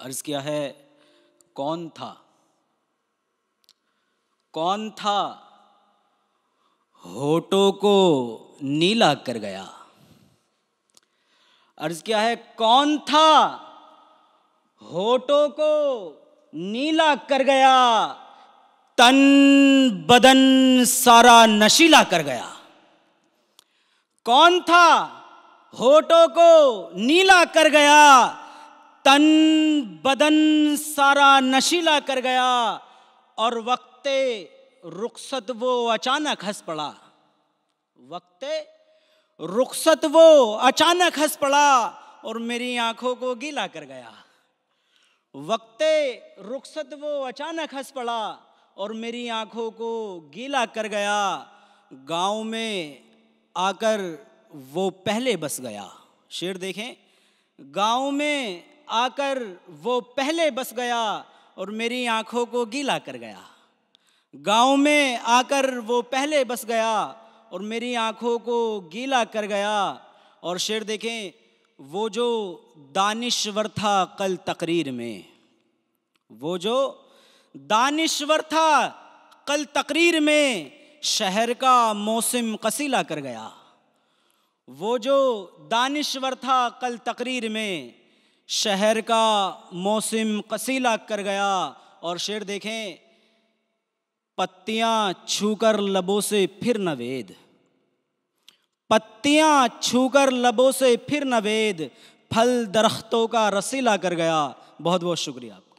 अर्ज किया है, कौन था, कौन था होठों को नीला कर गया। अर्ज किया है, कौन था होठों को नीला कर गया, तन बदन सारा नशीला कर गया। कौन था होठों को नीला कर गया, तन बदन सारा नशीला कर गया। और वक्ते रुखसत वो अचानक हंस पड़ा, वक्ते रुखसत वो अचानक हंस पड़ा और मेरी आंखों को गीला कर गया। वक्ते रुखसत वो अचानक हंस पड़ा और मेरी आंखों को गीला कर गया। गांव में आकर वो पहले बस गया। शेर देखें, गांव में आकर वो पहले बस गया और मेरी आंखों को गीला कर गया। गांव में आकर वो पहले बस गया और मेरी आंखों को गीला कर गया। और शेर देखें, वो जो दानिश्वर था कल तकरीर में, वो जो दानिश्वर था कल तकरीर में, शहर का मौसम कसीला कर गया। वो जो दानिश्वर था कल तकरीर में, शहर का मौसम कसीला कर गया। और शेर देखें, पत्तियां छूकर लबों से फिर नवेद, पत्तियां छूकर लबों से फिर नवेद, फल दरख्तों का रसीला कर गया। बहुत बहुत शुक्रिया।